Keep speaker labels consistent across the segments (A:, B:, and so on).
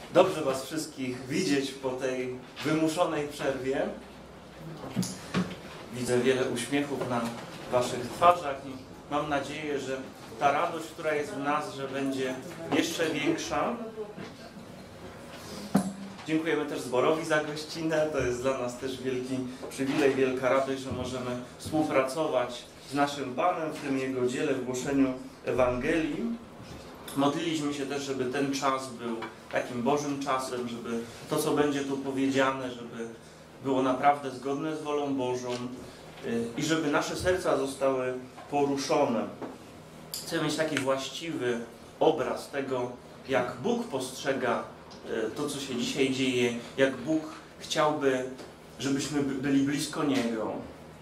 A: Dobrze Was wszystkich widzieć po tej wymuszonej przerwie. Widzę wiele uśmiechów na Waszych twarzach i mam nadzieję, że ta radość, która jest w nas, że będzie jeszcze większa. Dziękujemy też zborowi za gościnę. To jest dla nas też wielki przywilej, wielka radość, że możemy współpracować z naszym Panem w tym Jego dziele, w głoszeniu Ewangelii. Modliliśmy się też, żeby ten czas był takim Bożym czasem, żeby to, co będzie tu powiedziane, żeby było naprawdę zgodne z wolą Bożą i żeby nasze serca zostały poruszone. Chcę mieć taki właściwy obraz tego, jak Bóg postrzega to, co się dzisiaj dzieje, jak Bóg chciałby, żebyśmy byli blisko Niego.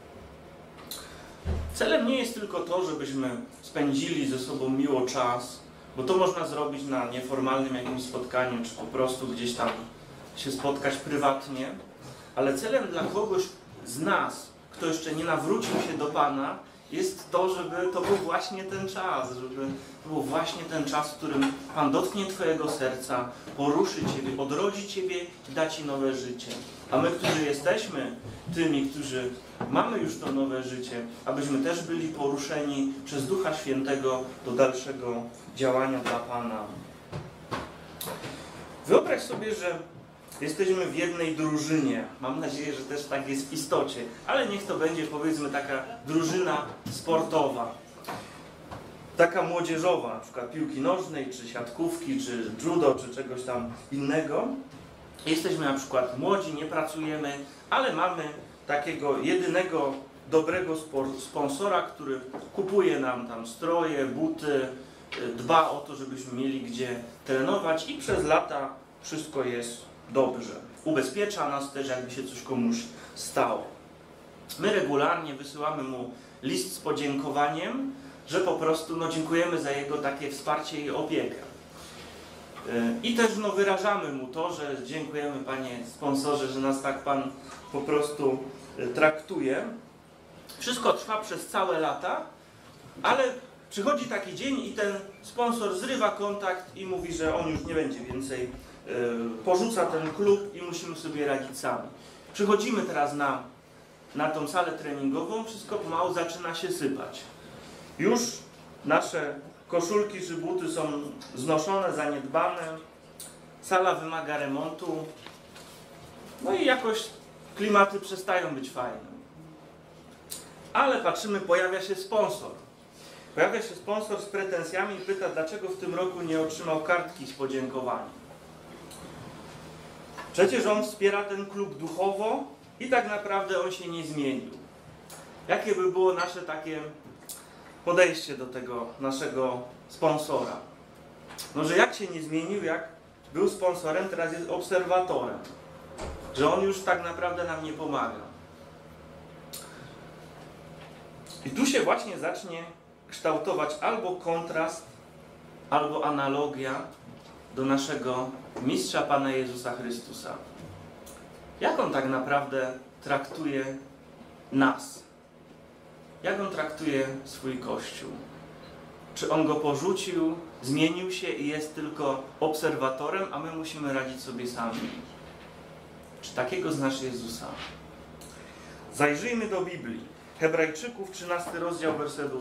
A: Celem nie jest tylko to, żebyśmy spędzili ze sobą miło czas, bo to można zrobić na nieformalnym jakimś spotkaniu, czy po prostu gdzieś tam się spotkać prywatnie, ale celem dla kogoś z nas, kto jeszcze nie nawrócił się do Pana, jest to, żeby to był właśnie ten czas, żeby to był właśnie ten czas, w którym Pan dotknie Twojego serca, poruszy Ciebie, odrodzi Ciebie i da Ci nowe życie. A my, którzy jesteśmy tymi, którzy mamy już to nowe życie, abyśmy też byli poruszeni przez Ducha Świętego do dalszego działania dla Pana. Wyobraź sobie, że jesteśmy w jednej drużynie. Mam nadzieję, że też tak jest w istocie. Ale niech to będzie, powiedzmy, taka drużyna sportowa. Taka młodzieżowa, na przykład piłki nożnej, czy siatkówki, czy judo, czy czegoś tam innego. Jesteśmy na przykład młodzi, nie pracujemy, ale mamy takiego jedynego dobrego sponsora, który kupuje nam tam stroje, buty, dba o to, żebyśmy mieli gdzie trenować i przez lata wszystko jest dobrze. Ubezpiecza nas też, jakby się coś komuś stało. My regularnie wysyłamy mu list z podziękowaniem, że po prostu dziękujemy za jego takie wsparcie i opiekę. I też wyrażamy mu to, że dziękujemy, Panie sponsorze, że nas tak Pan po prostu traktuje. Wszystko trwa przez całe lata, ale przychodzi taki dzień i ten sponsor zrywa kontakt i mówi, że on już nie będzie więcej, porzuca ten klub i musimy sobie radzić sami. Przychodzimy teraz na tą salę treningową, wszystko pomału zaczyna się sypać. Już nasze koszulki czy buty są znoszone, zaniedbane, sala wymaga remontu, no i jakoś klimaty przestają być fajne. Ale patrzymy, pojawia się sponsor. Pojawia się sponsor z pretensjami i pyta, dlaczego w tym roku nie otrzymał kartki z podziękowaniem. Przecież on wspiera ten klub duchowo i tak naprawdę on się nie zmienił. Jakie by było nasze takie podejście do tego naszego sponsora? Że jak się nie zmienił, jak był sponsorem, teraz jest obserwatorem. Że on już tak naprawdę nam nie pomaga. I tu się właśnie zacznie kształtować albo kontrast, albo analogia do naszego Mistrza Pana Jezusa Chrystusa. Jak On tak naprawdę traktuje nas? Jak On traktuje swój Kościół? Czy On go porzucił, zmienił się i jest tylko obserwatorem, a my musimy radzić sobie sami? Czy takiego znasz Jezusa? Zajrzyjmy do Biblii. Hebrajczyków, 13 rozdział, werset 8.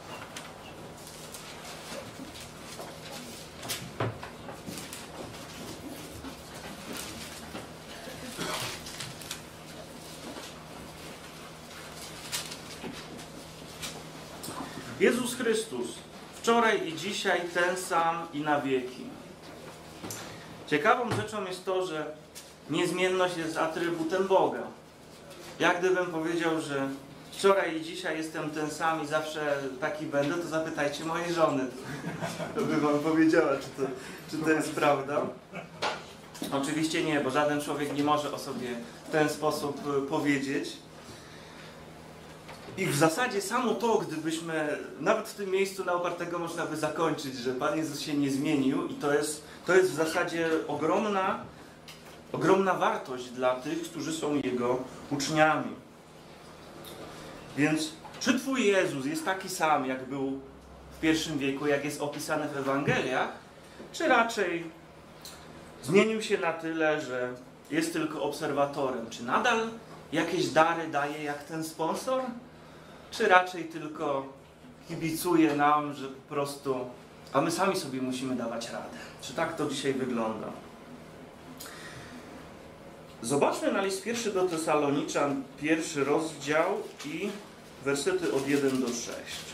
A: Jezus Chrystus, wczoraj i dzisiaj ten sam i na wieki. Ciekawą rzeczą jest to, że niezmienność jest atrybutem Boga. Jak gdybym powiedział, że wczoraj i dzisiaj jestem ten sam i zawsze taki będę, to zapytajcie mojej żony. To by wam powiedziała, czy to jest prawda. Oczywiście nie, bo żaden człowiek nie może o sobie w ten sposób powiedzieć. I w zasadzie samo to, gdybyśmy, nawet w tym miejscu na opartego można by zakończyć, że Pan Jezus się nie zmienił i to jest w zasadzie ogromna wartość dla tych, którzy są Jego uczniami. Więc czy Twój Jezus jest taki sam, jak był w I wieku, jak jest opisany w Ewangeliach, czy raczej Zmienił się na tyle, że jest tylko obserwatorem. Czy nadal jakieś dary daje jak ten sponsor? Czy raczej tylko kibicuje nam, że po prostu, a my sami sobie musimy dawać radę? Czy tak to dzisiaj wygląda? Zobaczmy na list pierwszy do Tesaloniczan, 1 rozdział i wersety od 1 do 6.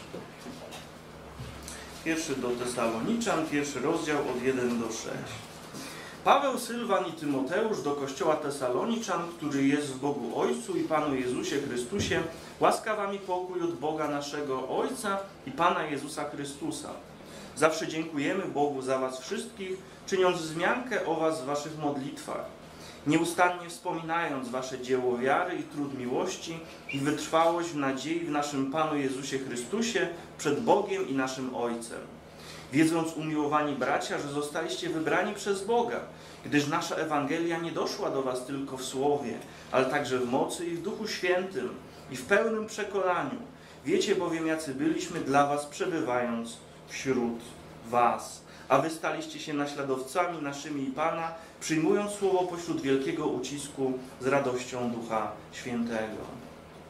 A: Pierwszy do Tesaloniczan, 1 rozdział od 1 do 6. Paweł, Sylwan i Tymoteusz do kościoła Tesaloniczan, który jest w Bogu Ojcu i Panu Jezusie Chrystusie, łaska wam i pokój od Boga naszego Ojca i Pana Jezusa Chrystusa. Zawsze dziękujemy Bogu za was wszystkich, czyniąc wzmiankę o was w waszych modlitwach, nieustannie wspominając wasze dzieło wiary i trud miłości i wytrwałość w nadziei w naszym Panu Jezusie Chrystusie przed Bogiem i naszym Ojcem. Wiedząc, umiłowani bracia, że zostaliście wybrani przez Boga, gdyż nasza Ewangelia nie doszła do was tylko w słowie, ale także w mocy i w Duchu Świętym i w pełnym przekonaniu. Wiecie bowiem, jacy byliśmy dla was, przebywając wśród was. A wy staliście się naśladowcami naszymi i Pana, przyjmując słowo pośród wielkiego ucisku z radością Ducha Świętego.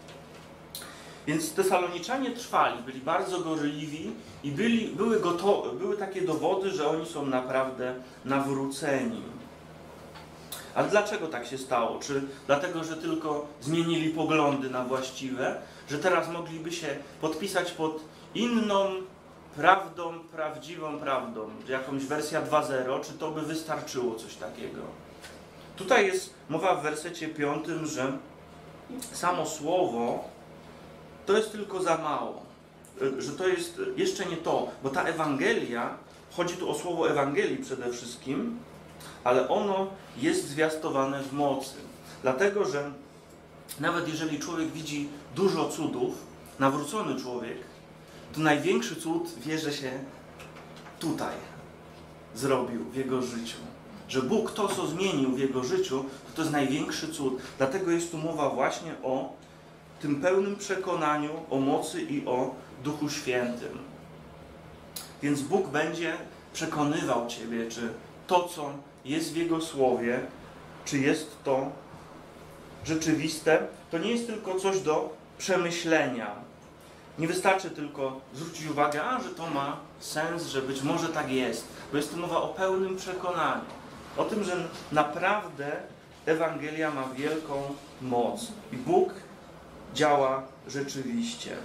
A: Więc Tesaloniczanie trwali, byli bardzo gorliwi i były takie dowody, że oni są naprawdę nawróceni. A dlaczego tak się stało? Czy dlatego, że tylko zmienili poglądy na właściwe, że teraz mogliby się podpisać pod inną prawdą, prawdziwą prawdą, jakąś wersja 2.0, czy to by wystarczyło coś takiego? Tutaj jest mowa w wersecie 5, że samo słowo to jest tylko za mało, że to jest jeszcze nie to, bo ta Ewangelia, chodzi tu o słowo Ewangelii przede wszystkim, ale ono jest zwiastowane w mocy. Dlatego, że nawet jeżeli człowiek widzi dużo cudów, nawrócony człowiek, to największy cud wie, że się tutaj zrobił w jego życiu. Że Bóg to, co zmienił w jego życiu, to jest największy cud. Dlatego jest tu mowa właśnie o tym pełnym przekonaniu, o mocy i o Duchu Świętym. Więc Bóg będzie przekonywał ciebie, czy to, co jest w Jego Słowie, czy jest to rzeczywiste, to nie jest tylko coś do przemyślenia. Nie wystarczy tylko zwrócić uwagę, że to ma sens, że być może tak jest, bo jest tu mowa o pełnym przekonaniu. O tym, że naprawdę Ewangelia ma wielką moc i Bóg działa rzeczywiście.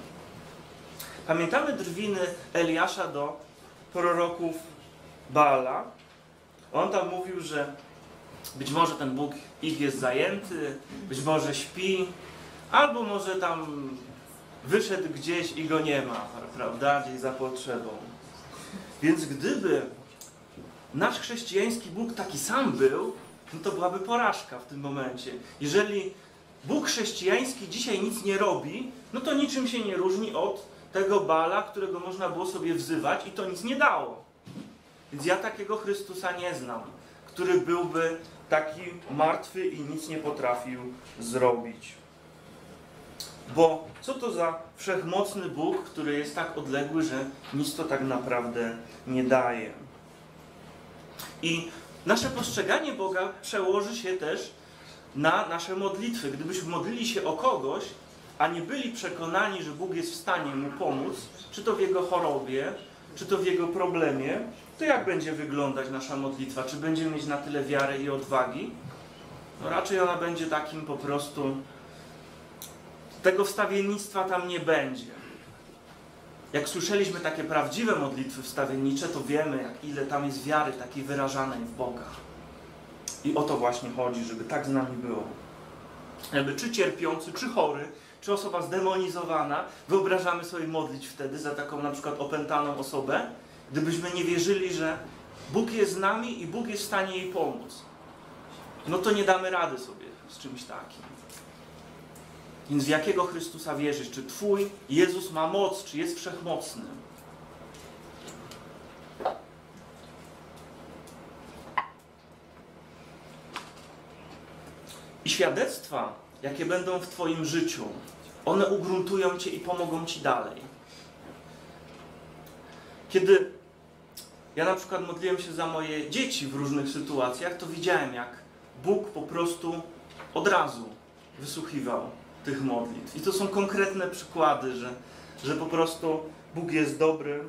A: Pamiętamy drwiny Eliasza do proroków Baala. On tam mówił, że być może ten Bóg ich jest zajęty, być może śpi, albo może tam wyszedł gdzieś i go nie ma, prawda, gdzieś za potrzebą. Więc gdyby nasz chrześcijański Bóg taki sam był, no to byłaby porażka w tym momencie. Jeżeli Bóg chrześcijański dzisiaj nic nie robi, no to niczym się nie różni od tego Baala, którego można było sobie wzywać i to nic nie dało. Więc ja takiego Chrystusa nie znam, który byłby taki martwy i nic nie potrafił zrobić. Bo co to za wszechmocny Bóg, który jest tak odległy, że nic to tak naprawdę nie daje. I nasze postrzeganie Boga przełoży się też na nasze modlitwy. Gdybyśmy modlili się o kogoś, a nie byli przekonani, że Bóg jest w stanie mu pomóc, czy to w jego chorobie, czy to w jego problemie, to jak będzie wyglądać nasza modlitwa? Czy będziemy mieć na tyle wiary i odwagi? No raczej ona będzie takim po prostu... Tego wstawiennictwa tam nie będzie. Jak słyszeliśmy takie prawdziwe modlitwy wstawiennicze, to wiemy, ile tam jest wiary takiej wyrażanej w Boga. I o to właśnie chodzi, żeby tak z nami było. Jakby czy cierpiący, czy chory, czy osoba zdemonizowana, wyobrażamy sobie modlić wtedy za taką na przykład opętaną osobę, gdybyśmy nie wierzyli, że Bóg jest z nami i Bóg jest w stanie jej pomóc. No to nie damy rady sobie z czymś takim. Więc w jakiego Chrystusa wierzysz? Czy Twój Jezus ma moc, czy jest wszechmocny? I świadectwa, jakie będą w Twoim życiu, one ugruntują Cię i pomogą Ci dalej. Kiedy ja na przykład modliłem się za moje dzieci w różnych sytuacjach, to widziałem, jak Bóg po prostu od razu wysłuchiwał tych modlitw. I to są konkretne przykłady, że po prostu Bóg jest dobry.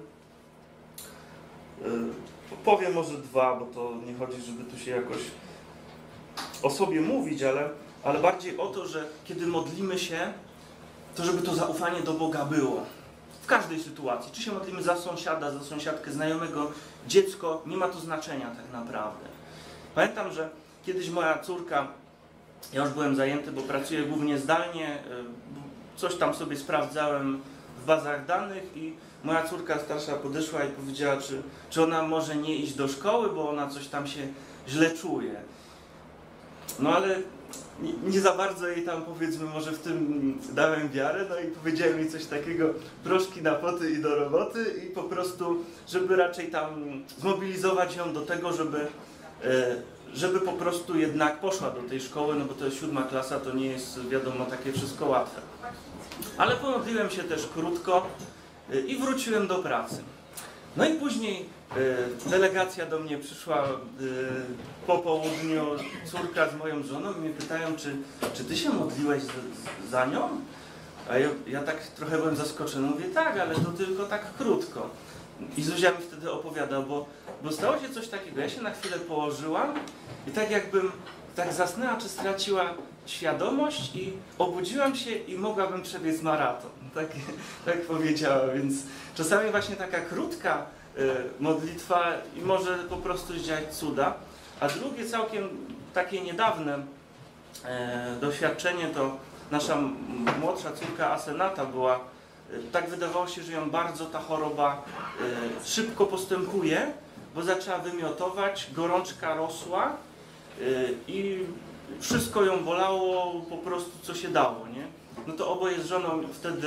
A: Powiem może dwa, bo to nie chodzi, żeby tu się jakoś o sobie mówić, ale bardziej o to, że kiedy modlimy się, to żeby to zaufanie do Boga było. W każdej sytuacji. Czy się modlimy za sąsiada, za sąsiadkę, znajomego, dziecko, nie ma to znaczenia tak naprawdę. Pamiętam, że kiedyś moja córka, ja już byłem zajęty, bo pracuję głównie zdalnie, coś tam sobie sprawdzałem w bazach danych i moja córka starsza podeszła i powiedziała, czy ona może nie iść do szkoły, bo ona coś tam się źle czuje. No ale nie za bardzo jej tam, powiedzmy, może w tym dałem wiarę, no i powiedziałem jej coś takiego, proszki na poty i do roboty i po prostu, żeby raczej tam zmobilizować ją do tego, żeby po prostu jednak poszła do tej szkoły, no bo to jest 7. klasa, to nie jest, wiadomo, takie wszystko łatwe. Ale pomodliłem się też krótko i wróciłem do pracy. No i później delegacja do mnie przyszła po południu, córka z moją żoną i mnie pytają, czy ty się modliłeś za nią? A ja tak trochę byłem zaskoczony, mówię tak, ale to tylko tak krótko. I Zuzia mi wtedy opowiada, bo stało się coś takiego, ja się na chwilę położyłam i tak jakbym tak zasnęła, czy straciła świadomość i obudziłam się i mogłabym przebiec maraton. Tak powiedziała, więc czasami właśnie taka krótka modlitwa i może po prostu zdziałać cuda. A drugie całkiem takie niedawne doświadczenie to nasza młodsza córka Asenata była, tak wydawało się, że ją bardzo ta choroba szybko postępuje, bo zaczęła wymiotować, gorączka rosła i wszystko ją bolało po prostu co się dało, nie? No to oboje z żoną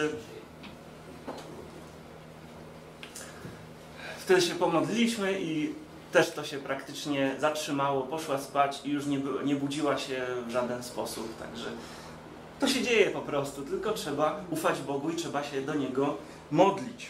A: wtedy się pomodliliśmy i też to się praktycznie zatrzymało, poszła spać i już nie budziła się w żaden sposób, także to się dzieje po prostu, tylko trzeba ufać Bogu i trzeba się do Niego modlić.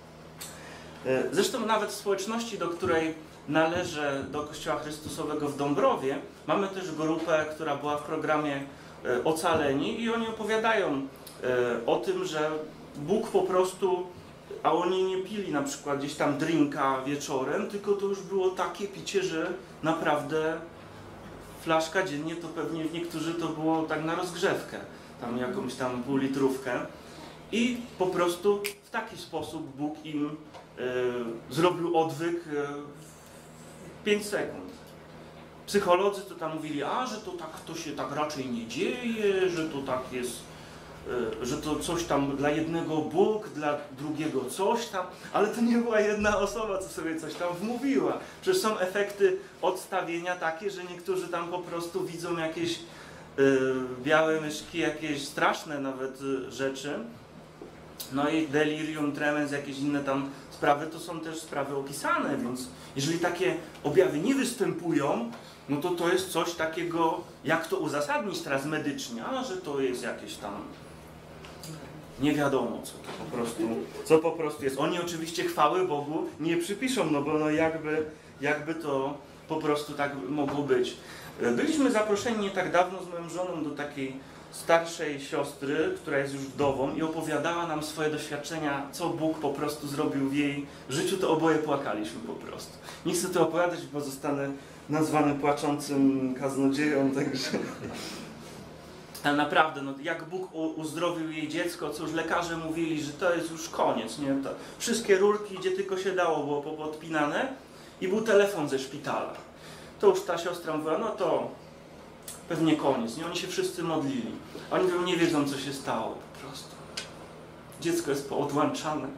A: Zresztą nawet w społeczności, do której należę, do Kościoła Chrystusowego w Dąbrowie, mamy też grupę, która była w programie Ocaleni i oni opowiadają o tym, że Bóg po prostu, a oni nie pili na przykład gdzieś tam drinka wieczorem, tylko to już było takie picie, że naprawdę flaszka dziennie to pewnie niektórzy to było tak na rozgrzewkę, tam jakąś tam półlitrówkę i po prostu w taki sposób Bóg im zrobił odwyk w 5 sekund. Psycholodzy to tam mówili, że to się tak raczej nie dzieje, że to tak jest, że to coś tam dla jednego Bóg, dla drugiego coś tam, ale to nie była jedna osoba, co sobie coś tam wmówiła. Przecież są efekty odstawienia takie, że niektórzy tam po prostu widzą jakieś białe myszki, jakieś straszne nawet rzeczy. No i delirium tremens, jakieś inne tam sprawy, to są też sprawy opisane, więc jeżeli takie objawy nie występują, no to jest coś takiego, jak to uzasadnić teraz medycznie, że to jest jakieś tam nie wiadomo, co po prostu jest. Oni oczywiście chwały Bogu nie przypiszą, no bo jakby to po prostu tak mogło być. Byliśmy zaproszeni nie tak dawno z moją żoną do takiej starszej siostry, która jest już wdową i opowiadała nam swoje doświadczenia, co Bóg po prostu zrobił w jej życiu, to oboje płakaliśmy po prostu. Nie chcę to opowiadać, bo zostanę nazwany płaczącym kaznodzieją, także... Ale naprawdę, no, jak Bóg uzdrowił jej dziecko, co już lekarze mówili, że to jest już koniec, nie? To wszystkie rurki, gdzie tylko się dało, było popodpinane i był telefon ze szpitala. To już ta siostra mówiła, no to pewnie koniec, nie? Oni się wszyscy modlili. Oni nie wiedzą, co się stało po prostu. Dziecko jest poodłączane.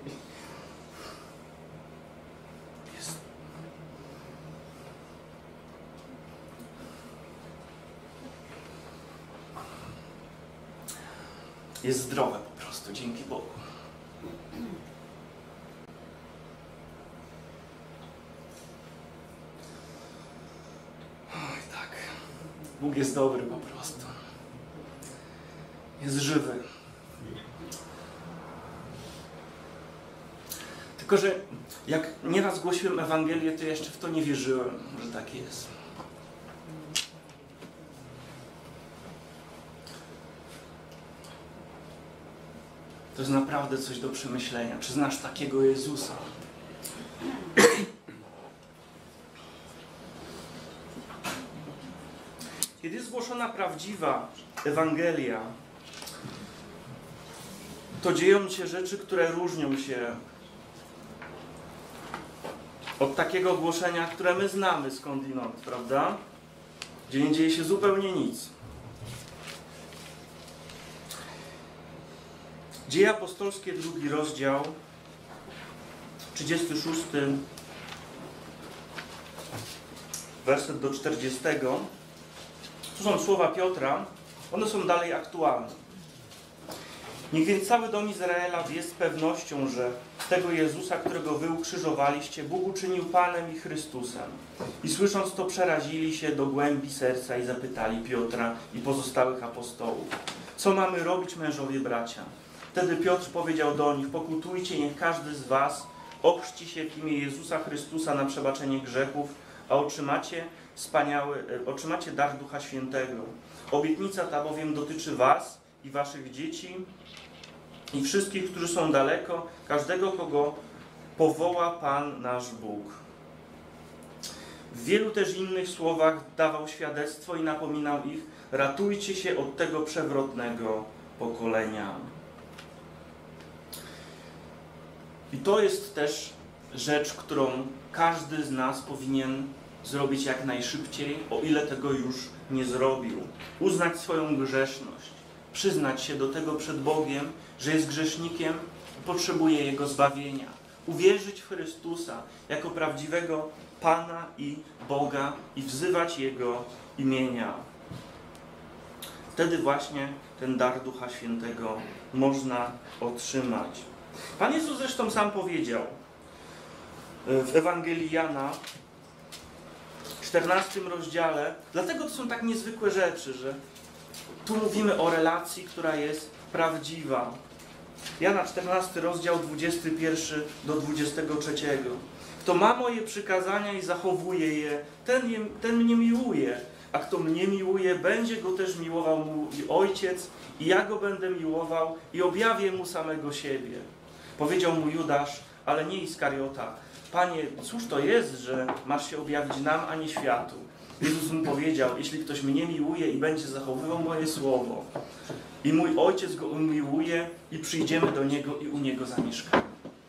A: Jest zdrowe po prostu, dzięki Bogu. Oj, tak. Bóg jest dobry po prostu. Jest żywy. Tylko, że jak nieraz głosiłem Ewangelię, to jeszcze w to nie wierzyłem, że tak jest. To jest naprawdę coś do przemyślenia. Czy znasz takiego Jezusa? Kiedy jest głoszona prawdziwa Ewangelia, to dzieją się rzeczy, które różnią się od takiego głoszenia, które my znamy skądinąd, prawda? Gdzie nie dzieje się zupełnie nic. Dzieje apostolskie, 2 rozdział, 36, werset do 40. Tu są słowa Piotra, one są dalej aktualne. Niech więc cały dom Izraela wie z pewnością, że tego Jezusa, którego wy ukrzyżowaliście, Bóg uczynił Panem i Chrystusem. I słysząc to, przerazili się do głębi serca i zapytali Piotra i pozostałych apostołów: co mamy robić, mężowie bracia? Wtedy Piotr powiedział do nich: pokutujcie, niech każdy z was ochrzci się w imię Jezusa Chrystusa na przebaczenie grzechów, a otrzymacie dar Ducha Świętego. Obietnica ta bowiem dotyczy was i waszych dzieci i wszystkich, którzy są daleko, każdego, kogo powoła Pan nasz Bóg. W wielu też innych słowach dawał świadectwo i napominał ich: ratujcie się od tego przewrotnego pokolenia. I to jest też rzecz, którą każdy z nas powinien zrobić jak najszybciej, o ile tego już nie zrobił. Uznać swoją grzeszność, przyznać się do tego przed Bogiem, że jest grzesznikiem i potrzebuje Jego zbawienia. Uwierzyć w Chrystusa jako prawdziwego Pana i Boga i wzywać Jego imienia. Wtedy właśnie ten dar Ducha Świętego można otrzymać. Pan Jezus zresztą sam powiedział w Ewangelii Jana, w 14 rozdziale, dlatego to są tak niezwykłe rzeczy, że tu mówimy o relacji, która jest prawdziwa. Jana 14 rozdział 21 do 23. Kto ma moje przykazania i zachowuje je, ten mnie miłuje. A kto mnie miłuje, będzie go też miłował mój Ojciec i ja go będę miłował i objawię mu samego siebie. Powiedział mu Judasz, ale nie Iskariota: Panie, cóż to jest, że masz się objawić nam, a nie światu? Jezus mu powiedział: jeśli ktoś mnie miłuje i będzie zachowywał moje słowo, i mój Ojciec go umiłuje i przyjdziemy do Niego i u Niego zamieszkamy.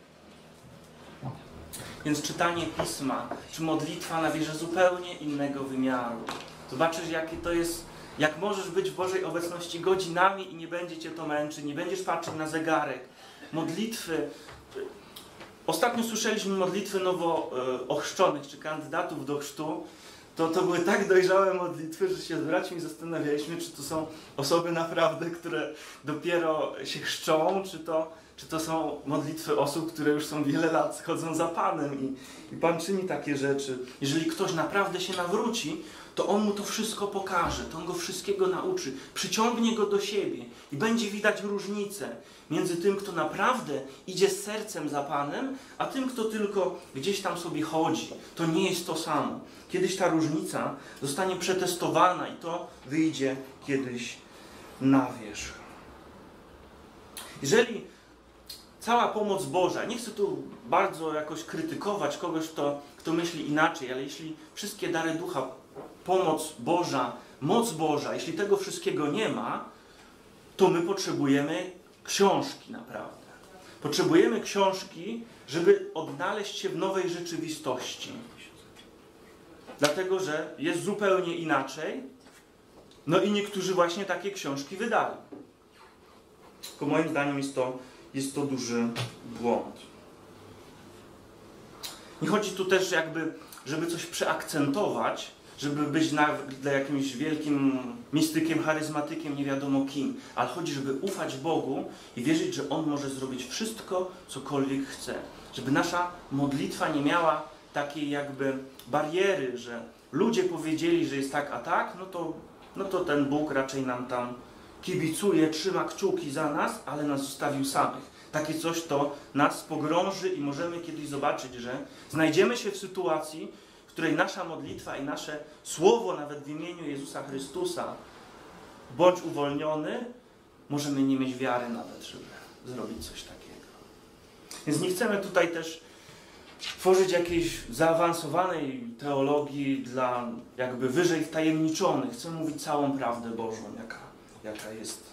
A: Więc czytanie Pisma, czy modlitwa nabierze zupełnie innego wymiaru. Zobaczysz, jakie to jest, jak możesz być w Bożej obecności godzinami i nie będzie cię to męczyć, nie będziesz patrzeć na zegarek. Modlitwy. Ostatnio słyszeliśmy modlitwy nowo ochrzczonych, czy kandydatów do chrztu. To były tak dojrzałe modlitwy, że się z braćmi zastanawialiśmy, czy to są osoby naprawdę, które dopiero się chrzczą, czy to są modlitwy osób, które już są wiele lat, chodzą za Panem i Pan czyni takie rzeczy. Jeżeli ktoś naprawdę się nawróci, to On mu to wszystko pokaże, to On go wszystkiego nauczy, przyciągnie go do siebie i będzie widać różnicę między tym, kto naprawdę idzie z sercem za Panem, a tym, kto tylko gdzieś tam sobie chodzi. To nie jest to samo. Kiedyś ta różnica zostanie przetestowana i to wyjdzie kiedyś na wierzch. Jeżeli cała pomoc Boża, nie chcę tu bardzo jakoś krytykować kogoś, kto myśli inaczej, ale jeśli wszystkie dary Ducha, pomoc Boża, moc Boża, jeśli tego wszystkiego nie ma, to my potrzebujemy książki naprawdę. Potrzebujemy książki, żeby odnaleźć się w nowej rzeczywistości. Dlatego, że jest zupełnie inaczej. No i niektórzy właśnie takie książki wydali. Tylko moim zdaniem jest to duży błąd. Nie chodzi tu też jakby, żeby coś przeakcentować, żeby być dla jakimś wielkim mistykiem, charyzmatykiem, nie wiadomo kim, ale chodzi, żeby ufać Bogu i wierzyć, że On może zrobić wszystko, cokolwiek chce. Żeby nasza modlitwa nie miała takiej jakby bariery, że ludzie powiedzieli, że jest tak, a tak, no to ten Bóg raczej nam tam kibicuje, trzyma kciuki za nas, ale nas zostawił samych. Takie coś to nas pogrąży i możemy kiedyś zobaczyć, że znajdziemy się w sytuacji, w której nasza modlitwa i nasze słowo, nawet w imieniu Jezusa Chrystusa, bądź uwolniony, możemy nie mieć wiary nawet, żeby zrobić coś takiego. Więc nie chcemy tutaj też tworzyć jakiejś zaawansowanej teologii dla jakby wyżej wtajemniczonych. Chcemy mówić całą prawdę Bożą, jaka jest.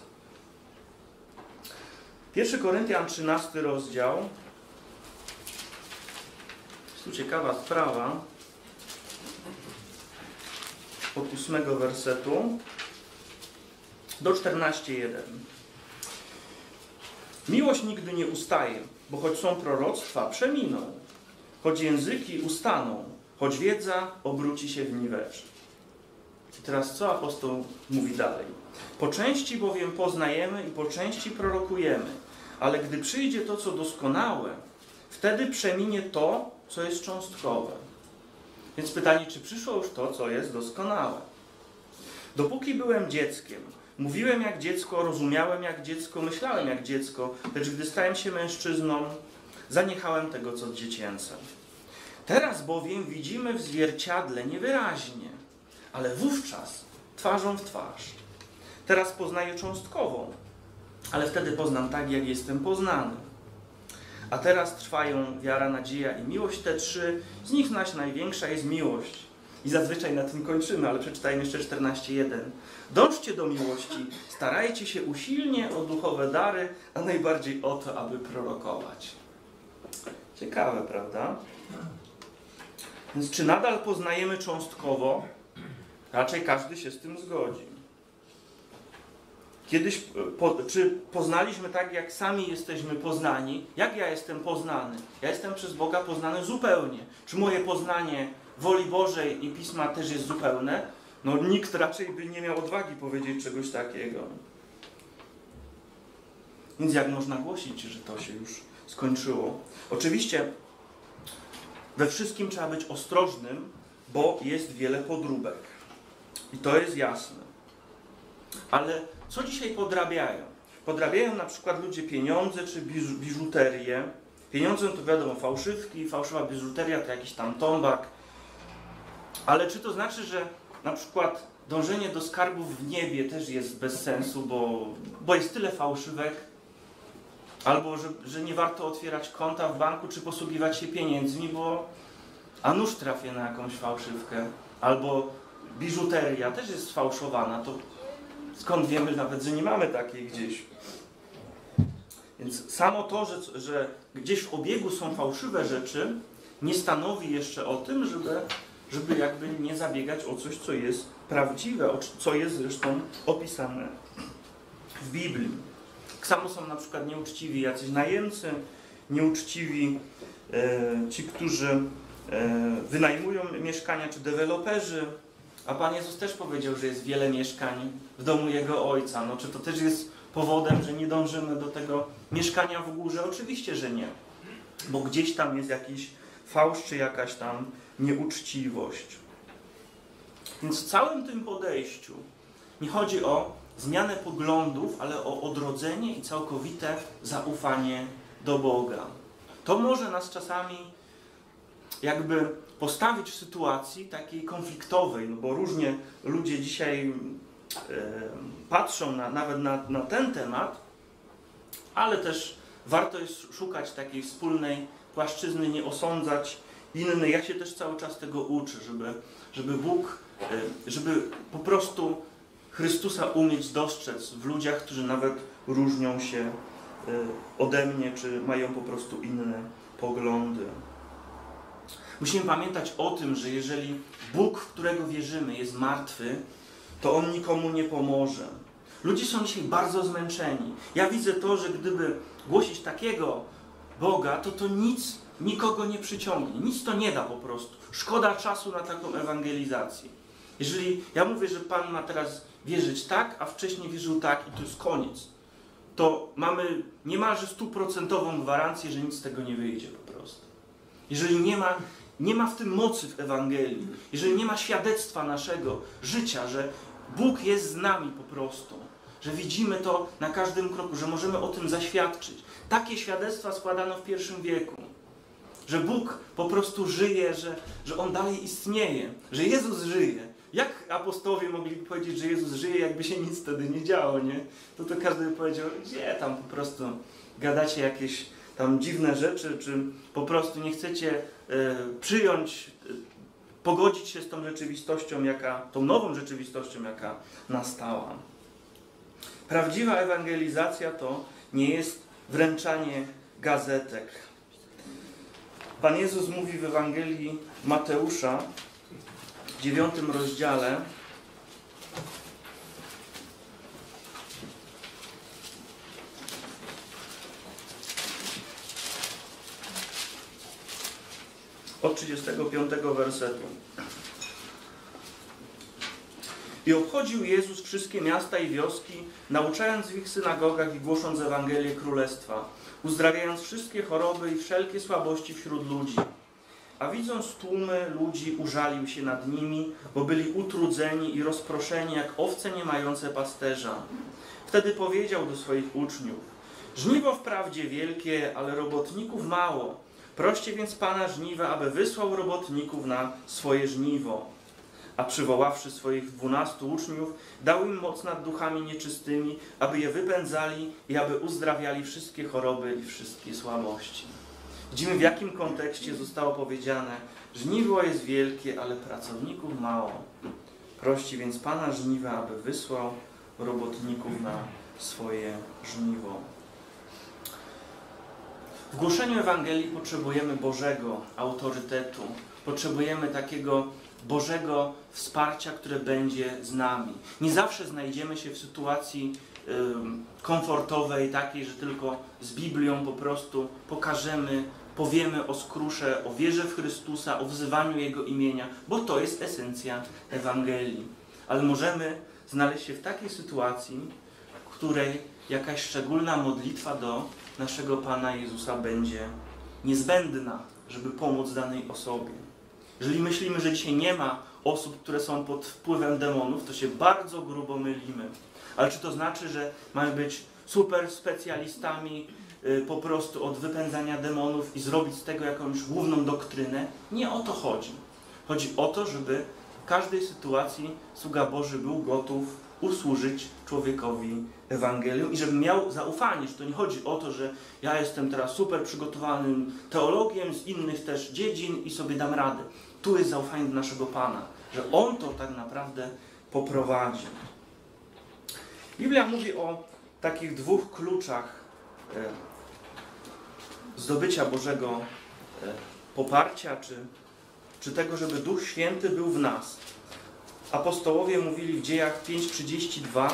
A: 1 Koryntian 13 rozdział. Jest tu ciekawa sprawa. Od 8 wersetu do 14:1. Miłość nigdy nie ustaje, bo choć są proroctwa, przeminą, choć języki ustaną, choć wiedza obróci się w niwecz. I teraz co apostoł mówi dalej? Po części bowiem poznajemy i po części prorokujemy, ale gdy przyjdzie to, co doskonałe, wtedy przeminie to, co jest cząstkowe. Więc pytanie, czy przyszło już to, co jest doskonałe? Dopóki byłem dzieckiem, mówiłem jak dziecko, rozumiałem jak dziecko, myślałem jak dziecko, lecz gdy stałem się mężczyzną, zaniechałem tego, co dziecięce. Teraz bowiem widzimy w zwierciadle niewyraźnie, ale wówczas twarzą w twarz. Teraz poznaję cząstkowo, ale wtedy poznam tak, jak jestem poznany. A teraz trwają wiara, nadzieja i miłość, te trzy. Z nich największa jest miłość. I zazwyczaj na tym kończymy, ale przeczytajmy jeszcze 14:1. Dążcie do miłości, starajcie się usilnie o duchowe dary, a najbardziej o to, aby prorokować. Ciekawe, prawda? Więc czy nadal poznajemy cząstkowo? Raczej każdy się z tym zgodzi. Kiedyś, czy poznaliśmy tak, jak sami jesteśmy poznani? Jak ja jestem poznany? Ja jestem przez Boga poznany zupełnie. Czy moje poznanie woli Bożej i Pisma też jest zupełne? No nikt raczej by nie miał odwagi powiedzieć czegoś takiego. Więc jak można głosić, że to się już skończyło? Oczywiście we wszystkim trzeba być ostrożnym, bo jest wiele podróbek. I to jest jasne. Ale co dzisiaj podrabiają? Podrabiają na przykład ludzie pieniądze czy biżuterię. Pieniądze to wiadomo fałszywki, fałszywa biżuteria to jakiś tam tombak. Ale czy to znaczy, że na przykład dążenie do skarbów w niebie też jest bez sensu, bo jest tyle fałszywek? Albo że nie warto otwierać konta w banku czy posługiwać się pieniędzmi, a nuż trafię na jakąś fałszywkę. Albo biżuteria też jest sfałszowana. To skąd wiemy nawet, że nie mamy takiej gdzieś? Więc samo to, że gdzieś w obiegu są fałszywe rzeczy, nie stanowi jeszcze o tym, żeby jakby nie zabiegać o coś, co jest prawdziwe, co jest zresztą opisane w Biblii. Tak samo są na przykład nieuczciwi jacyś najemcy, nieuczciwi ci, którzy wynajmują mieszkania, czy deweloperzy. A Pan Jezus też powiedział, że jest wiele mieszkań w domu Jego Ojca. No, czy to też jest powodem, że nie dążymy do tego mieszkania w górze? Oczywiście, że nie. Bo gdzieś tam jest jakiś fałsz, czy jakaś tam nieuczciwość. Więc w całym tym podejściu nie chodzi o zmianę poglądów, ale o odrodzenie i całkowite zaufanie do Boga. To może nas czasami jakby postawić w sytuacji takiej konfliktowej, no bo różnie ludzie dzisiaj patrzą nawet na ten temat, ale też warto jest szukać takiej wspólnej płaszczyzny, nie osądzać innych. Ja się też cały czas tego uczę, żeby Bóg, żeby po prostu Chrystusa umieć dostrzec w ludziach, którzy nawet różnią się ode mnie, czy mają po prostu inne poglądy. Musimy pamiętać o tym, że jeżeli Bóg, w którego wierzymy, jest martwy, to On nikomu nie pomoże. Ludzie są dzisiaj bardzo zmęczeni. Ja widzę to, że gdyby głosić takiego Boga, to nic nikogo nie przyciągnie. Nic to nie da po prostu. Szkoda czasu na taką ewangelizację. Jeżeli ja mówię, że Pan ma teraz wierzyć tak, a wcześniej wierzył tak i to jest koniec, to mamy niemalże 100% gwarancję, że nic z tego nie wyjdzie po prostu. Jeżeli nie ma w tym mocy w Ewangelii, jeżeli nie ma świadectwa naszego życia, że Bóg jest z nami po prostu, że widzimy to na każdym kroku, że możemy o tym zaświadczyć. Takie świadectwa składano w I wieku. Że Bóg po prostu żyje, że On dalej istnieje, że Jezus żyje. Jak apostołowie mogli powiedzieć, że Jezus żyje, jakby się nic wtedy nie działo, nie? To każdy by powiedział, gdzie tam po prostu gadacie jakieś tam dziwne rzeczy, czy po prostu nie chcecie przyjąć, pogodzić się z tą rzeczywistością, tą nową rzeczywistością, jaka nastała. Prawdziwa ewangelizacja to nie jest wręczanie gazetek. Pan Jezus mówi w Ewangelii Mateusza w 9 rozdziale, od 35 wersetu. I obchodził Jezus wszystkie miasta i wioski, nauczając w ich synagogach i głosząc Ewangelię Królestwa, uzdrawiając wszystkie choroby i wszelkie słabości wśród ludzi. A widząc tłumy ludzi, użalił się nad nimi, bo byli utrudzeni i rozproszeni jak owce nie mające pasterza. Wtedy powiedział do swoich uczniów: żniwo wprawdzie wielkie, ale robotników mało. Proście więc Pana żniwa, aby wysłał robotników na swoje żniwo. A przywoławszy swoich 12 uczniów, dał im moc nad duchami nieczystymi, aby je wypędzali i aby uzdrawiali wszystkie choroby i wszystkie słabości. Widzimy, w jakim kontekście zostało powiedziane: żniwo jest wielkie, ale pracowników mało. Prości więc Pana żniwa, aby wysłał robotników na swoje żniwo. W głoszeniu Ewangelii potrzebujemy Bożego autorytetu. Potrzebujemy takiego Bożego wsparcia, które będzie z nami. Nie zawsze znajdziemy się w sytuacji komfortowej, takiej, że tylko z Biblią po prostu pokażemy, powiemy o skrusze, o wierze w Chrystusa, o wzywaniu Jego imienia, bo to jest esencja Ewangelii. Ale możemy znaleźć się w takiej sytuacji, w której jakaś szczególna modlitwa do naszego Pana Jezusa będzie niezbędna, żeby pomóc danej osobie. Jeżeli myślimy, że dzisiaj nie ma osób, które są pod wpływem demonów, to się bardzo grubo mylimy. Ale czy to znaczy, że mamy być super specjalistami po prostu od wypędzania demonów i zrobić z tego jakąś główną doktrynę? Nie o to chodzi. Chodzi o to, żeby w każdej sytuacji sługa Boży był gotów usłużyć człowiekowi Ewangelią i żeby miał zaufanie, że to nie chodzi o to, że ja jestem teraz super przygotowanym teologiem z innych też dziedzin i sobie dam radę. Tu jest zaufanie do naszego Pana, że On to tak naprawdę poprowadzi. Biblia mówi o takich dwóch kluczach zdobycia Bożego poparcia, czy tego, żeby Duch Święty był w nas. Apostołowie mówili w Dziejach 5:32: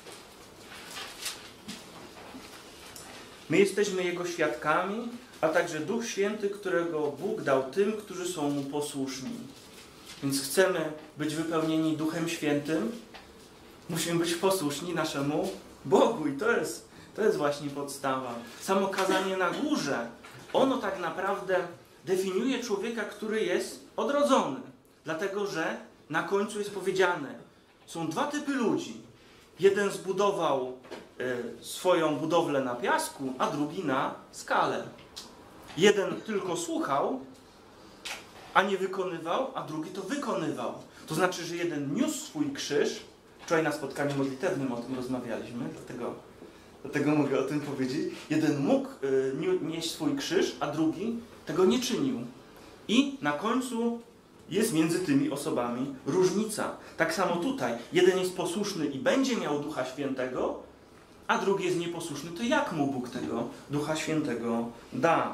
A: my jesteśmy Jego świadkami, a także Duch Święty, którego Bóg dał tym, którzy są Mu posłuszni. Więc chcemy być wypełnieni Duchem Świętym, musimy być posłuszni naszemu Bogu i to jest właśnie podstawa. Samo kazanie na górze, ono tak naprawdę definiuje człowieka, który jest odrodzony. Dlatego, że na końcu jest powiedziane, są dwa typy ludzi. Jeden zbudował swoją budowlę na piasku, a drugi na skale. Jeden tylko słuchał, a nie wykonywał, a drugi to wykonywał. To znaczy, że jeden niósł swój krzyż. Wczoraj na spotkaniu modlitewnym o tym rozmawialiśmy, dlatego mogę o tym powiedzieć. Jeden mógł nieść swój krzyż, a drugi tego nie czynił. I na końcu jest między tymi osobami różnica. Tak samo tutaj. Jeden jest posłuszny i będzie miał Ducha Świętego, a drugi jest nieposłuszny. To jak mu Bóg tego Ducha Świętego da?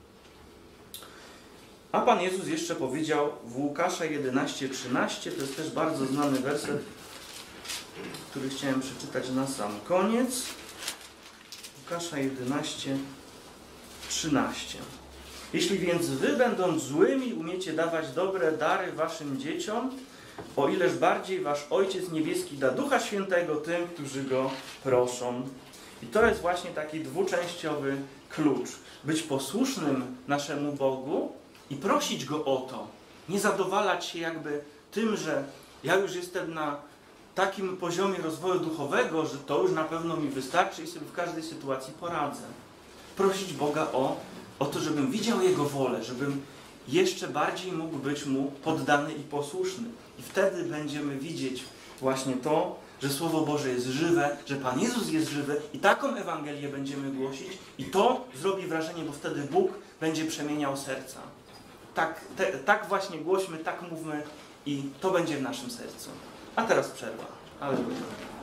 A: A Pan Jezus jeszcze powiedział w Łukasza 11:13, to jest też bardzo znany werset, który chciałem przeczytać na sam koniec. Łukasza 11:13. Jeśli więc wy, będąc złymi, umiecie dawać dobre dary waszym dzieciom, o ileż bardziej wasz Ojciec Niebieski da Ducha Świętego tym, którzy Go proszą. I to jest właśnie taki dwuczęściowy klucz. Być posłusznym naszemu Bogu i prosić Go o to. Nie zadowalać się jakby tym, że ja już jestem na takim poziomie rozwoju duchowego, że to już na pewno mi wystarczy i sobie w każdej sytuacji poradzę. Prosić Boga o to, żebym widział Jego wolę, żebym jeszcze bardziej mógł być Mu poddany i posłuszny. I wtedy będziemy widzieć właśnie to, że Słowo Boże jest żywe, że Pan Jezus jest żywy i taką Ewangelię będziemy głosić i to zrobi wrażenie, bo wtedy Bóg będzie przemieniał serca. Tak właśnie głośmy, tak mówmy i to będzie w naszym sercu. A teraz przerwa. Alleluja.